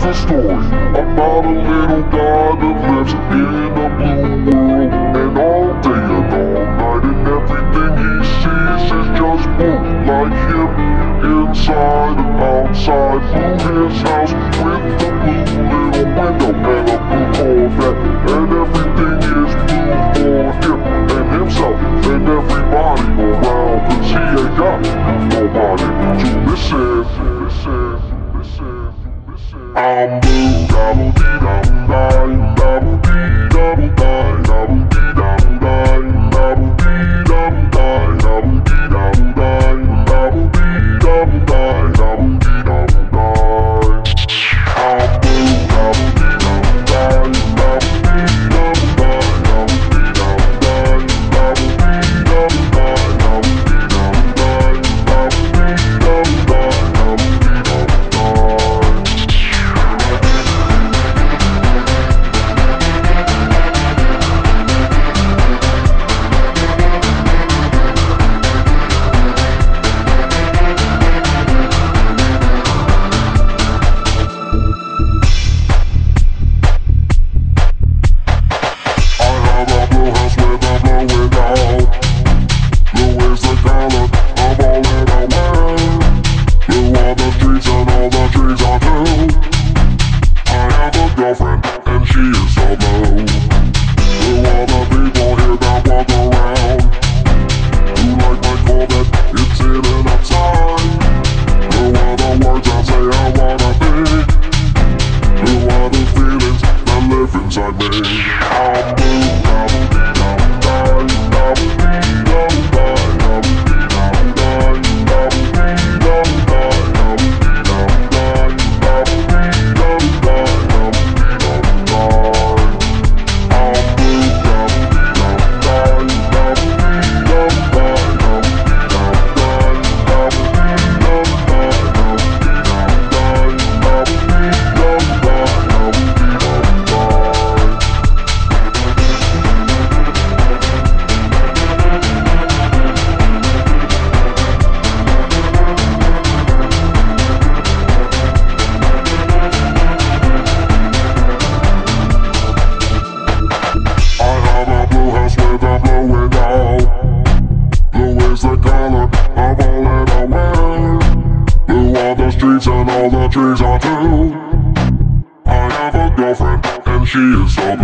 is a story about a little guy that lives in a blue world. And all day and all night, and everything he sees is just blue. Like him, inside and outside. Blue his house with the blue little window and a blue Corvette. And everything is blue for him and himself and everybody around. Cause he ain't got nobody to listen. I'm blue, dabble-dee-dabble-die, dabble-dee-dabble-die, dabble-dee-dabble-die, dabble-dee-dabble-die, dabble-dee-dabble-die, dabble-dee-dabble-die, dabble-dee-dabble-die. I'm blue, dabble-dee-dabble-die, dabble-dee-dabble-die, dabble-dee-dabble-die, dabble-dee-dabble-die, and she is so blue. Blue all the people here that walk around. Blue like my Corvette, it's in and outside. Blue are the words I say I wanna be. Blue are the feelings that live inside me. I'm blue, dabble-dee-dabble-die, dabble-dee-dabble-die, dabble-dee-dabble-die, dabble-dee-dabble-die, dabble-dee-dabble-die, dabble-dee-dabble-die. And all the trees are too. I have a girlfriend and she is so